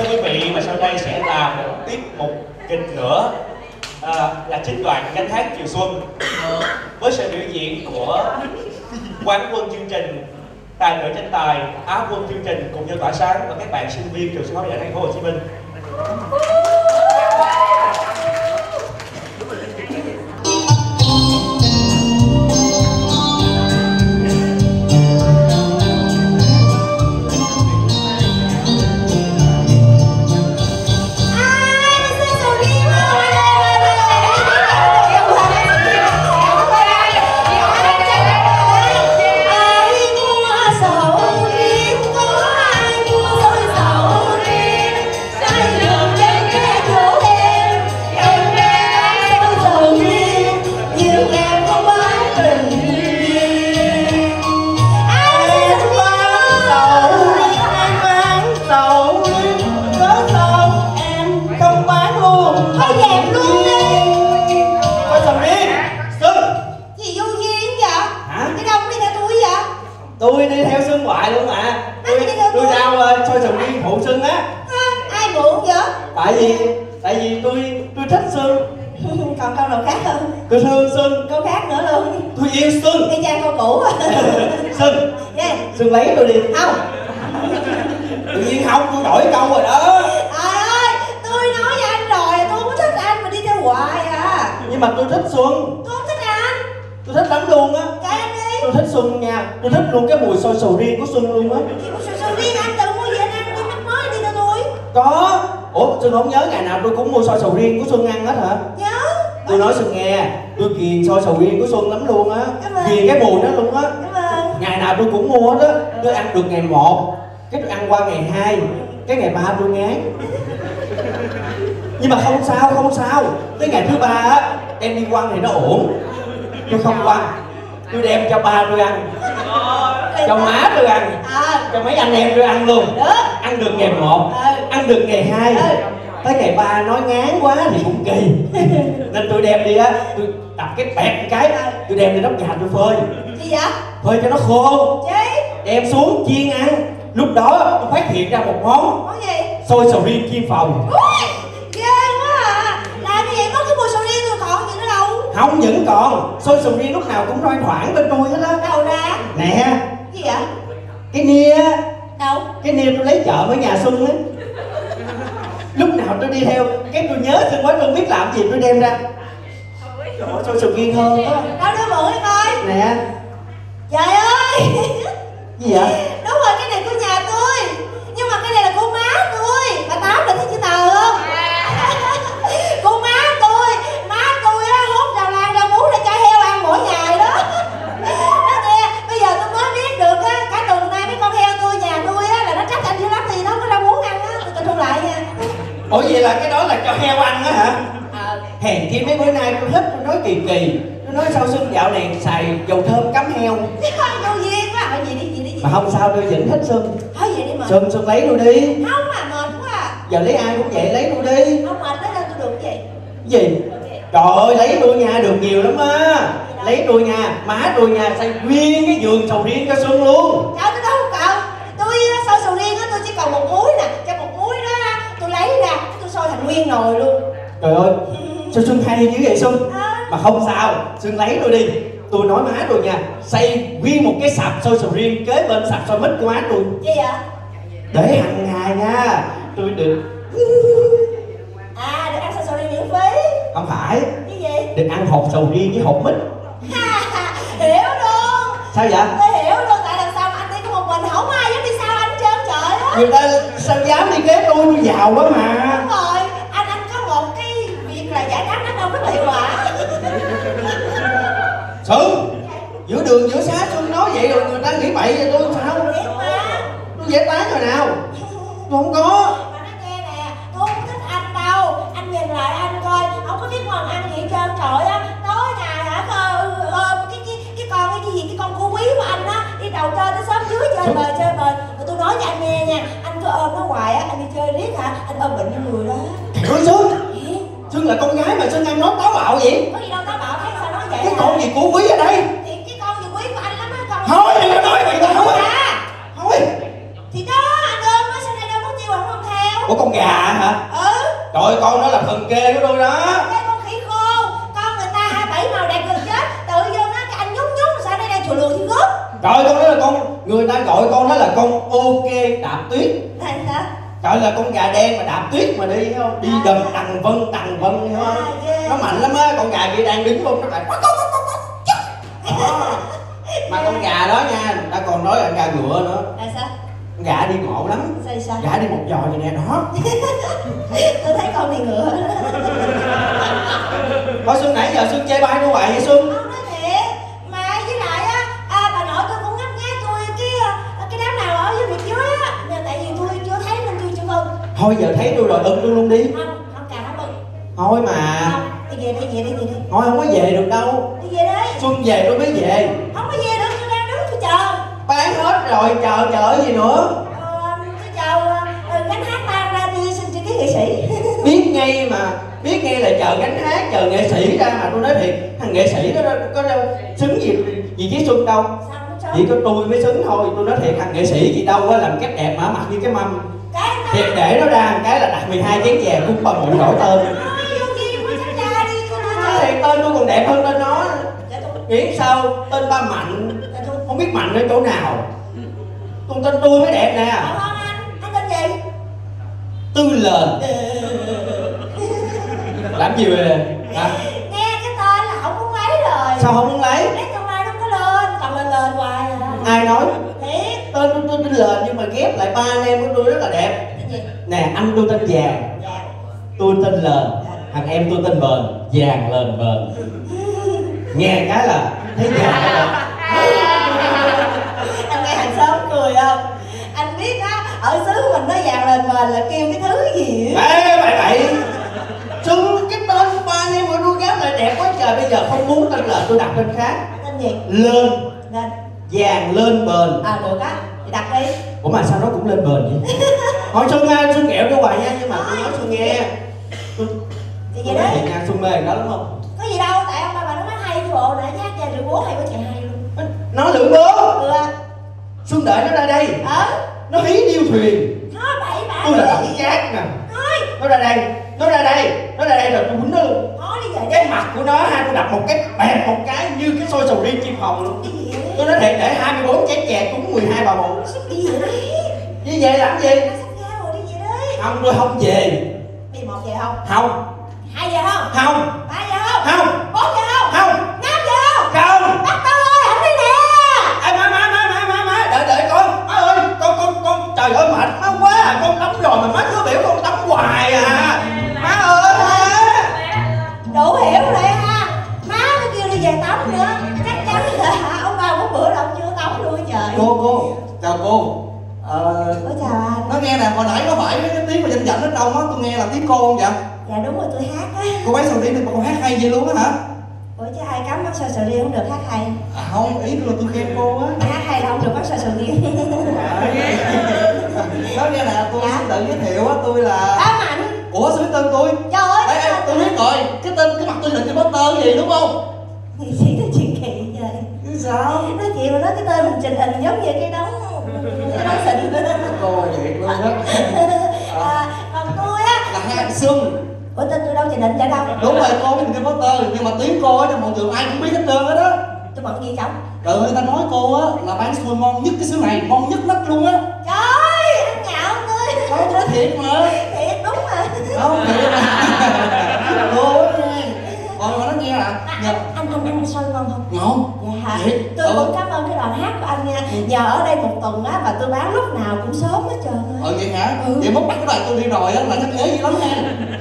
quý vị, và sau đây sẽ là một tiết mục kịch nữa, là trích đoạn canh hát Chiều Xuân với sự biểu diễn của quán quân chương trình, tài nữ tranh tài, á quân chương trình cùng nhau tỏa sáng và các bạn sinh viên trường Sư Phạm ở thành phố Hồ Chí Minh. Tôi đi theo Xuân hoài luôn mà. Tôi ra soi sầu riêng phụ Xuân á. Ai phụ vậy? Tại vì tôi thích Xuân. Còn câu nào khác không? Tôi thương Xuân. Câu khác nữa luôn. Tôi yêu Xuân. Nghe cha câu cũ. Xuân. Yeah. Xuân lấy tôi đi. Không. Tự nhiên không, tôi đổi câu rồi đó. Trời ơi, tôi nói với anh rồi, tôi không có thích anh mà đi theo hoài à. Nhưng mà tôi thích Xuân. Tôi không thích anh. Tôi thích lắm luôn á. Kệ anh đi. Tôi thích Xuân nha. Tôi thích luôn cái mùi sôi sầu riêng của Xuân luôn á. Chị mua sầu riêng anh tự mua gì anh ăn đi, mắc mới đi theo tôi. Có. Ủa Xuân không nhớ ngày nào tôi cũng mua sôi sầu riêng của Xuân ăn hết hả? Nhớ. Tôi nói Xuân nghe, tôi ghiền sôi sầu riêng của Xuân lắm luôn á. Ghiền cái mùi đó luôn á. Ngày nào tôi cũng mua hết á. Tôi ăn được ngày 1, cái tôi ăn qua ngày 2, cái ngày 3 tôi ngán. Nhưng mà không sao. Tới ngày thứ 3 á, em đi quăng thì nó ổn. Tôi không quăng, tôi đem cho ba tôi ăn, cho má tôi ăn, cho mấy anh em tôi ăn luôn. Ăn được ngày 1, ăn được ngày 2, tới ngày 3 nói ngán quá thì cũng kỳ. Nên tôi đem đi á, tôi đập cái bẹt cái, tôi đem đi nóc nhà tôi phơi. Gì vậy? Phơi cho nó khô. Chị? Đem xuống chiên ăn. Lúc đó tôi phát hiện ra một món. Món gì? Xôi sầu riêng chiên phòng. Ui, ghê quá à. Làm như vậy có cái mùi sầu riêng rồi còn gì nữa đâu. Không những còn, xôi sầu riêng lúc nào cũng loan thoảng bên tôi hết á. Đâu ra? Nè. Gì vậy? Cái nia. Đâu? Cái nia tôi lấy chợ ở nhà Xuân á. Lúc nào tôi đi theo, cái tôi nhớ Xuân quá, tôi không biết làm gì tôi đem ra. Trời ơi, xôi sầu riêng hơn á. Đâu đưa mượn đi coi. Nè. Trời ơi. Gì vậy? Đúng rồi, cái này của nhà tôi. Nhưng mà cái này là của má tôi. Bà Tám là thấy chữ tờ không? Của má tôi á, hút rau lan rau muống để cho heo ăn mỗi ngày đó. Đó kìa, bây giờ tôi mới biết được á, cả tuần nay mấy con heo tôi, nhà tôi á, là nó trách anh dữ lắm thì nó không có rau muống ăn á. Tôi thu lại nha. Ủa vậy là cái đó là cho heo ăn á hả? Hèn chi mấy bữa nay tôi thích, tôi nói kỳ. Tôi nói sao Xuân dạo này xài dầu thơm cắm heo. Vô duyên quá, hỏi gì đi. Mà không sao, tôi vẫn thích Xuân. Hỏi gì đi mà. Xuân lấy tôi đi. Không mà mệt quá à. Giờ lấy ai cũng vậy, lấy tôi đi. Không mệt đó, tôi được cái gì? Gì? Trời ơi, lấy tôi nha, được nhiều lắm á. Lấy tôi nha, má tôi nha, xây nguyên cái vườn sầu riêng cho Xuân luôn. Trời, tôi đâu không cần. Tôi xôi sầu riêng á, tôi chỉ cần một múi nè. Cho một múi đó tôi lấy ra, tôi xôi thành nguyên nồi luôn. Trời ơi, sao Xuân hay dữ vậy Xuân? Mà không sao, Xuân lấy tôi đi. Tôi nói má tôi nha, xây nguyên một cái sạp xôi sầu riêng kế bên sạp xôi mít của má tôi. Gì vậy? Để hàng ngày nha, tôi được. À, được ăn xôi sầu riêng miễn phí. Không phải. Cái gì? Được ăn hột sầu riêng với hột mít. Hiểu luôn. Sao vậy? Tôi hiểu luôn, tại làm sao mà anh đi có một mình, không ai dám đi sau anh hết trơn trời á. Người ta sao dám đi kế tôi giàu quá mà. Đúng rồi, anh có một cái việc là giải đáp đám đông rất là hiệu quả. Xuân, giữa đường giữa xá Xuân nói vậy rồi người ta nghĩ bậy vậy tôi sao? Biết mà. Tôi giải tán rồi nào? Tôi không có. Mà nói nghe nè, tôi không thích anh đâu. Anh nhìn lại anh coi, không có biết ngoan ăn gì hết trơn trời á. Tối ngày hả, cái con cú quý của anh á, đi đầu trên tới xóm dưới chơi bời. Rồi tôi nói cho anh nghe nha, anh cứ ôm nó hoài á, anh đi chơi riết hả, anh ôm bệnh trong người đó. Trời Xuân, Xuân là con gái mà Xuân ăn nói táo bạo vậy? Có gì đâu táo bạo, thấy sao nói vậy? Cái con gì của quý ở đây? Thì cái con gì quý của anh lắm á, con. Thôi đừng có nói vậy thôi. À. Thôi. Thì đó, anh ôm nó, sao nay đâu mất tiêu không theo. Ủa con gà hả? Trời ơi, con đó là thần kê của tôi đó. Cái con khỉ khô, con người ta 27 màu đẹp gần chết, tự vô nó cái anh nhúng nhúng sao đây đang chùa lừa thiên gốc. Trời, con đó là con, người ta gọi con đó là con ok đạp tuyết. Hả? Trời, là con gà đen mà đạp tuyết mà đi không? Đi đầm tầng vân thấy không? Nó mạnh lắm á, con gà kia đang đứng luôn nó lại mà con gà đó nha, người ta còn nói là gà ngựa nữa. Là sao? Con gà đi ngộ lắm. Sao? Gà đi một giò vậy nè đó. Tôi thấy con này ngựa. Thôi Xuân nãy giờ Xuân chê bai đâu vậy Xuân? Không nói thiệt. Mà với lại á, bà nội tôi cũng ngấp nghé tôi cái đám nào ở dưới miệt dưới á. Nhưng tại vì tôi chưa thấy nên tôi chưa mừng. Thôi giờ thấy tôi rồi ưng tôi luôn đi. Không càng không mừng. Thôi mà. Không, đi về đi. Thôi không có về được đâu. Đi về đấy. Xuân về tôi mới về. Không có về được, tôi đang đứng tôi chờ. Bán hết rồi, chờ gì nữa. Tôi chờ gánh hát mang ra tôi xin chữ ký nghệ sĩ. Biết ngay là chờ gánh hát, chờ nghệ sĩ ra mà tôi nói thiệt, thằng nghệ sĩ đó có đâu xứng gì với Xuân đâu. Chỉ có tôi mới xứng thôi. Tôi nói thiệt, thằng nghệ sĩ gì đâu á làm cách đẹp mà mặt như cái mâm. Thiệt để nó ra một cái là đặt 12 chén chè cúng bà mụ đổi tên. Thiệt tên tôi còn đẹp hơn tên nó. Nghĩ sao tên ba Mạnh, không biết Mạnh ở chỗ nào. Con tên tôi mới đẹp nè. Anh tên gì? Tư Lên. Làm gì về hả? Nghe cái tên là không muốn lấy rồi. Sao không muốn lấy? Lấy tương lai nó có lên, còn lên hoài à. Ai nói? Thiệt. Tên tôi tên Lên nhưng mà ghép lại ba anh em của tôi rất là đẹp. Nè, anh tôi tên Vàng, tôi tên Lên, thằng em tôi tên Bền. Vàng Lên Bền. Nghe cái là thấy vàng đó. Anh nghe hàng xóm cười không? Anh biết á, ở xứ mình nó vàng lên bền là kêu cái thứ gì á. Ê bậy Xuân, cái tên của ba anh em của tôi ghép lại đẹp quá trời. Bây giờ không muốn tên Lên tôi đặt tên khác. Tên gì? Lên. Lên. Vàng Lên Bền. Được á, thì đặt đi. Ủa mà sao nó cũng lên bền vậy? Thôi Xuân ghẹo cho hoài nha, nhưng mà tôi nói Xuân nghe. Thì vậy đấy. Nha, Xuân mê đó lắm không? Có gì đâu, tại ông bà nó nói hay cái bộ nãy nhát ra được bố hay quá trời hay luôn. Nó lượng bố. À. Xuân đợi nó ra đây. Nó hí điêu thuyền. Nó bậy bạ. Tôi là đẳng giác nè. Nó ra đây rồi tôi quýnh nó luôn. Nói đi vậy đi. Cái mặt của nó ha, tôi đập một cái bẹp một cái như cái xôi sầu riêng chim hồng luôn. Tôi nói thiệt, để 24 chén chè cúng 12 bà mụ. Đi về đi. Đi về làm gì? Sắp ra rồi, đi về đi. Không, tôi không về. Đi 1 giờ không? Không. 2 giờ không? Không. 3 giờ không? Không. 4 giờ không? Không. 5 giờ không? Không. Bắt tao ơi, hẳn đi nè. Ê má, đợi con. Má ơi, con trời ơi mệt má quá à. Con tắm rồi mà má cứ biểu con tắm hoài à. Má ơi má. Đủ hiểu rồi ha. Má nó kêu đi về tắm nữa. Chắc chắn là ông bà một bữa đâu chưa tắm luôn trời. Cô chào cô. Ủa chào anh. Nó nghe nè, hồi nãy nó phải cái tiếng mà dành ở trong á, tôi nghe là tiếng cô không vậy? Dạ đúng rồi, tôi hát á. Cô bé sầu riêng thì cô hát hay vậy luôn á hả? Ủa chứ ai cấm bắt sờ riêng không được hát hay. Không, ý tôi là tôi khen cô á. Hát hay là không được bắt sờ riêng. Nó nghe nè, tôi Dạ. xin tự giới thiệu á, tôi là... Ba Mạnh. Ủa sao biết tên tôi? Trời ơi. Ê, tôi biết rồi, cái mặt tôi hình như poster gì đúng không? Nghệ sĩ nói chuyện kỳ vậy. Chứ sao? Nói chuyện mà nói cái tên mình trình hình giống như cái đống xịn. Cô vậy luôn đó. Còn tôi á Là Hàng Xuân. Ủa tên tôi đâu trình hình vậy đâu. Đúng rồi, cô biết cái poster, nhưng mà tiếng cô á, trong mọi người ai cũng biết hết trơn hết á. Tôi bận gì chồng? Trời ơi, người ta nói cô á là bán xôi ngon nhất cái xứ này, ngon nhất nách luôn á. Trời ơi, anh nhạo tôi. Nói nói thiệt mà. Thiệt đúng mà. Không thiệt mà. Cô á nha. Còn mà nó nghe là Anh soi ngon không? ngon. Dạ hả? Thiệt. Tôi cũng cảm ơn cái đoàn hát của anh nha. Nhờ ở đây 1 tuần á mà tôi bán lúc nào cũng sớm hết trơn á. Vậy hả? Vậy mốt bắt cái đoàn tôi đi rồi á là chắc ế dữ lắm nha.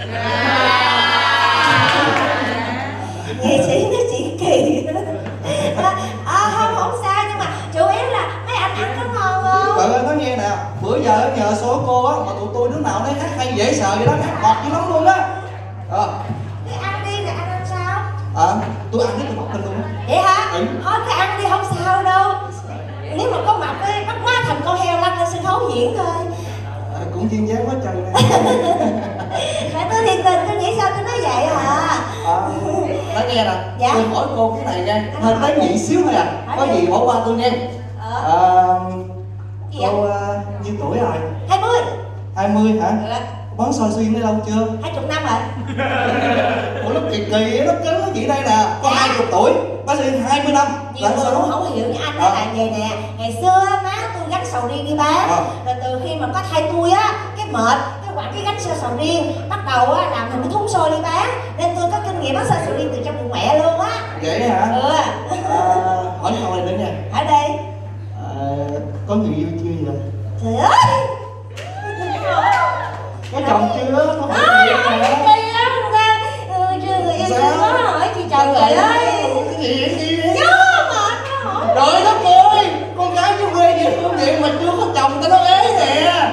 Nghệ sĩ nói chuyện kỳ. Không sao, nhưng mà chủ yếu là mấy anh ăn có ngon không? Trời ơi, nói nghe nè, bữa giờ nhờ số cô á mà tụi tôi đứa nào đấy hát hay dễ sợ vậy đó, hát ngọt dữ lắm luôn á. Cái ăn đi là ăn sao? Tôi ăn hết từ mọc lên luôn á. Vậy hả? Ừ. Thôi cái ăn đi không sao đâu. Nếu mà có mập ấy, bắt quá thành con heo lăn lên sân khấu diễn thôi. Cũng duyên dáng quá trời nè. Phải tôi thiệt tình, tôi nghĩ sao tôi nói vậy hả? Nói nghe nè, Dạ. tôi hỏi cô cái này nha, hơi tế nhị xíu thôi à, có gì bỏ qua tôi nha. Gì Cô nhiêu tuổi rồi? 20. 20 hả? Ừ. Bán soi xuyên đây lâu chưa? 20 năm rồi. Ủa nó kỳ kỳ nó cứng nó chị đây nè. Có 20 tuổi, bác sĩ 20 năm. Nhiều người cũng không hiểu như anh đó là về nè. Ngày xưa má tôi gánh sầu riêng đi bán. Rồi từ khi mà có thai tôi á, cái mệt, cái quẳng cái gánh sầu riêng, bắt đầu á làm thành cái thúng xôi đi bán. Nên tôi có kinh nghiệm bán sầu riêng từ trong bụng mẹ luôn á. Vậy hả? Ừ. Hỏi câu này nữa nha. Ở đây. Có người yêu chưa vậy? Trời ơi. Có chồng chưa? Có hỏi gì hả? Chưa người yêu chưa có hỏi chị chồng rồi ơi. Cái gì vậy chị? Nhớ mà nó hỏi. Trời đất ơi, con gái chú quê dễ thương vậy mà chưa có chồng tao nó ế nè.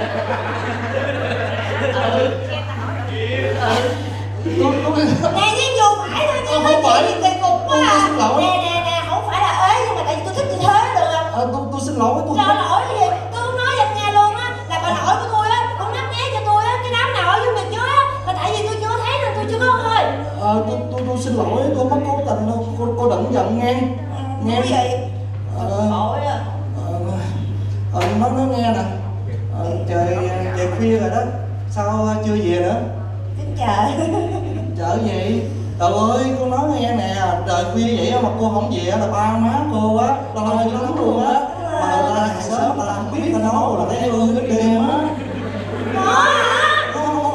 Nè nhưng dù phải thôi nhưng mà chị kỳ cục quá à. Nè không phải là ế nhưng mà tại vì tôi thích như thế được. Tôi xin lỗi tôi. Sao lỗi gì? Tôi không nói danh nghe luôn á. Là bà nội của tôi á, cũng nắp né cho tôi á. Cái đám nào ở dưới miền dưới á. Mà tại vì tôi chưa thấy nên tôi chưa có thôi. Tôi xin lỗi, tôi không cố tình đâu. Cô đừng giận nghe. Nghe Cái gì? Tội á. Nó nghe nè. Trời khuya rồi đó. Sao chưa về nữa? Tính chờ. Chợ gì? Trời ơi, con nói nghe nè, trời khuya vậy mà cô không về là ba má cô á, lo dữ lắm luôn á. Mà hàng xóm là không biết ta nấu là thấy hương cái đêm á. Có hả?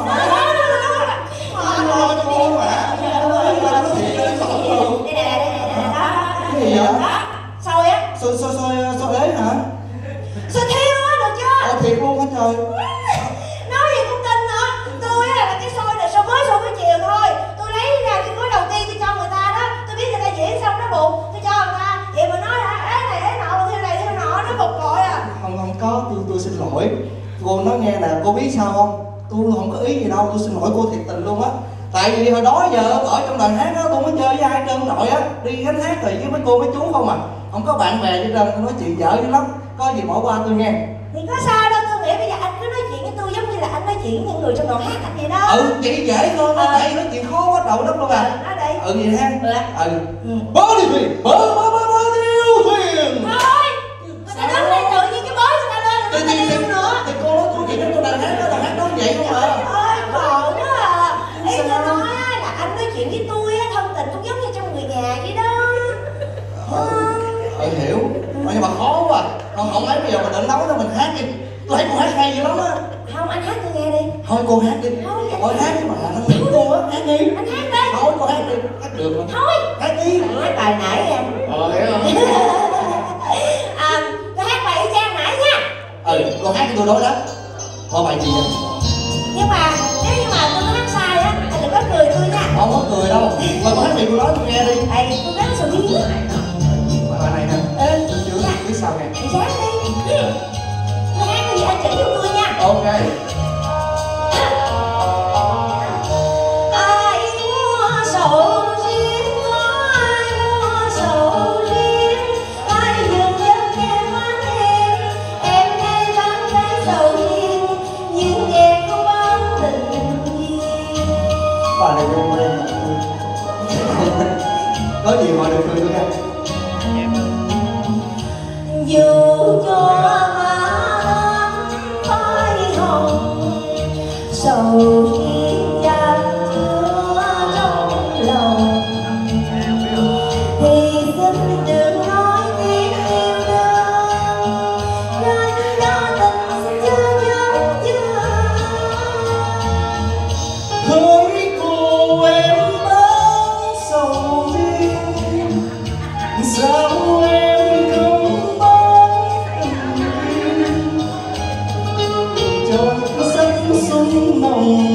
Lo cho cô mà. Cái gì vậy? Sôi á. Sôi ế hả? Sôi thiêu á, được chưa? Thiệt luôn hả trời? Nói gì cũng tin nữa. Tôi á là cái xôi này xôi mới chiều thôi. Tôi lấy ra cái gói đầu tiên tôi cho người ta đó. Tôi biết người ta diễn xong nó buồn, tôi cho người ta. Vậy mà nói là ế này ế nọ, thiêu này thiêu nọ, nó bực bội à. Không có, tôi xin lỗi. Cô nói nghe nè, cô biết sao không? Tôi không có ý gì đâu, tôi xin lỗi cô thiệt tình luôn á. Tại vì hồi đó giờ ở trong đoàn hát á, tôi mới chơi với ai trơn nội á, đi gánh hát thì với mấy cô mấy chú không à. Không có bạn bè gì đâu, tôi nói chuyện dở dữ lắm. Có gì bỏ qua tôi nghe. Thì có sao đâu, tôi nghĩ bây giờ anh cứ nói chuyện với tôi giống như là anh nói chuyện với những người trong đoàn hát anh vậy đó. Chị dễ hơn á, tại vì nói chuyện khó quá đầu đất luôn à. Nói đi. Vậy ha. Bớ đi thuyền, bớ điêu thuyền. Thôi, người ta đứng đây tự nhiên cái bới người ta lên, người ta điêu nữa. Thì cô nói tôi chuyện trong đoàn hát nói vậy không à. Ôi khổ quá à. Ý tôi nói á, là anh nói chuyện với tôi á, thân tình cũng giống như trong người nhà vậy đó. Hiểu. Nhưng mà khó quá. Không ấy bây giờ mình định nấu cho mình hát đi. Tôi thấy cô hát hay dữ lắm á. Không, anh hát tôi nghe đi. Thôi cô hát đi. Thôi hát đi mà nó nghĩ cô á, hát đi. Anh hát đi. Thôi cô hát đi, hát được mà. Thôi. Hát đi. Hát bài nãy em. Hiểu không? Tôi hát bài y chang nãy nha. Cô hát cho tôi đối đó. Thôi bài gì vậy? Nhưng mà nếu như mà tôi có hát sai á, anh đừng có cười tôi nha. Không có cười đâu. Mà cô hát gì cô nói tôi nghe đi. Tại tôi nói sầu riêng á. Bài này nè. Chưa biết sao nè. Anh hát đi. Tôi hát cái gì anh chỉnh cho tôi nha. Ok. Ai mua sầu riêng, ai mua sầu riêng, ai dừng chân em bán em đây bán cái sầu riêng, nhưng em không bán tình duyên. Bài này cô quen mà. Có gì mà được cười nữa nha. Dù cho má nắng phai hồng, sầu riêng chan chứa trong lòng, thì xin đừng nói tiếng yêu đương, ranh do tình chưa nhớ chưa. Hỡi cô em bán sầu riêng, sao em không bán tình cho sắc xuân nồng.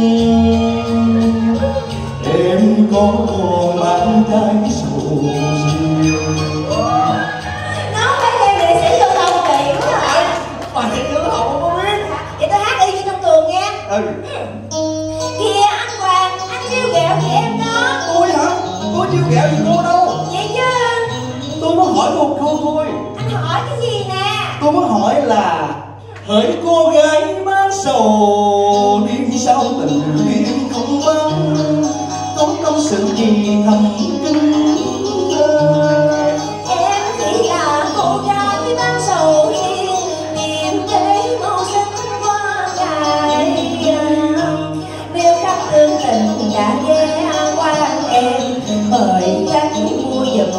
Em có còn bán cái sầu riêng. Nó phải theo nghệ sĩ giao thông kỳ quá à. Bài nữa không có biết. Vậy tôi hát y như trong tường nghe. Kìa anh Hoàng, anh chiêu ghẹo chị em đó. Tôi hả? Tôi chưa ghẹo gì cô đâu. Vậy chứ Tôi muốn hỏi một câu thôi. anh hỏi cái gì nè? Tôi muốn hỏi là hỡi cô gái bán sầu riêng, sao tình duyên không bán, có tâm sự gì thầm kín. Em chỉ là cô gái bán sầu riêng, niềm để màu xanh qua ngày.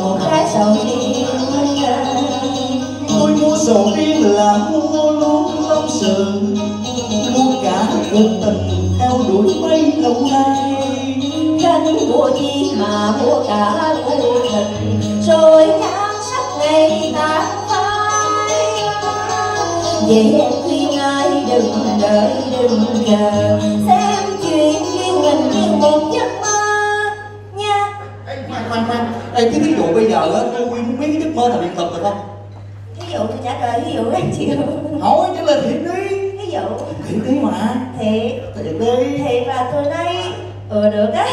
một cái sầu riêng. Tôi mua sầu riêng là mua luôn tâm sự, mua cả cuộc tình theo đuổi mấy lâu nay. Khanh mua chi mà mua cả cuộc tình, rồi nhan sắc ngày tan phai. Vậy em khuyên ai đừng đợi đừng chờ, xem chuyện duyên mình như một giấc mơ nha. Khoan, cái ví dụ bây giờ á, tôi muốn biết cái giấc mơ là hiện thực được không? Ví dụ tôi trả lời ví dụ anh chịu. Hỏi trả lời thiệt đi. Ví dụ Thiệt đi mà. thiệt đi. thiệt là tôi nói được đấy.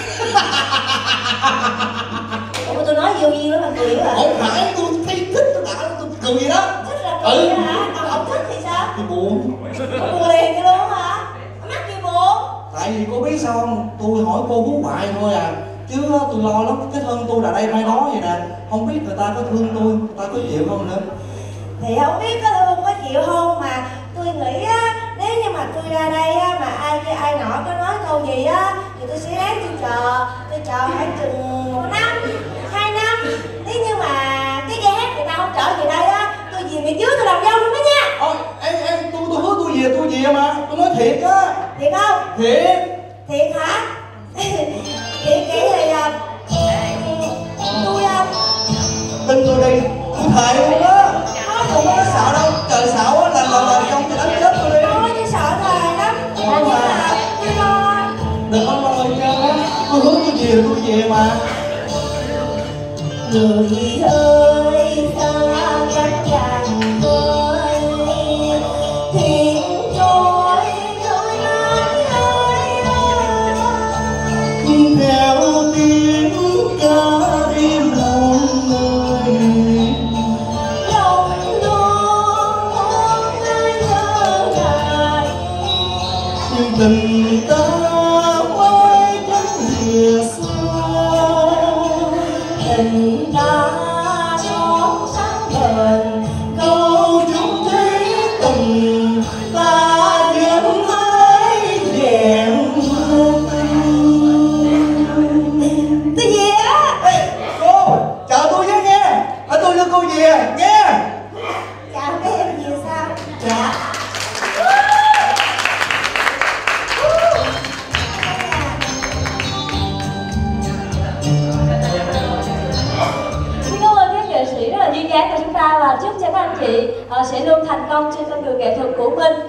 Ủa tôi nói vô duyên lắm mà cười hả? Không phải, tôi thấy thích tôi đã tôi cười gì đó. Thích là cười hả? Còn không thích thì sao? Tôi buồn. Buồn liền chứ luôn hả? Mắc gì buồn? Tại vì cô biết sao không? Tôi hỏi cô Phú hoài thôi à. Chứ tôi lo lắm, cái thân tôi là đây mai đó vậy nè. Không biết người ta có thương tôi, người ta có chịu không nữa. Thì không biết có thương có chịu không mà tôi nghĩ á, nếu như mà tôi ra đây á mà ai kia ai nọ có nói câu gì á thì tôi sẽ ráng tôi chờ khoảng chừng 1 năm 2 năm. Nếu như mà cái ghe hát người ta không trở về đây á, tôi về miền trước tôi làm dâu luôn đó nha. Em tôi hứa tôi về mà. Tôi nói thiệt á. Thiệt không? Thiệt hả? Thiệt kỹ thì tôi Tin tôi đi, tôi thề luôn á. Không có sợ đâu, trời xạo á là trong thì đánh chết tôi đi. thôi tôi sợ thề lắm. Nhưng mà tôi lo. Đừng có lo gì trơn á. Tôi hứa tôi về mà. Người ơi xa cách chàng ơi, thuyền trôi trôi mãi ơi. Theo tiếng ca đi muôn nơi, Lòng luôn muốn ai nhớ lại. tình ta mãi cách lìa xa. Tình ta son sáng bền, Câu chung thấy tình ta vẫn mãi vẹn tôi về á. cô chờ tôi với nghe. Tôi đưa cô về nghe. Chào các em về sao? Dạ. Xin cảm ơn các nghệ sĩ rất là duyên dáng của chúng ta và chúc cho các anh chị sẽ luôn thành công trên con đường nghệ thuật của mình.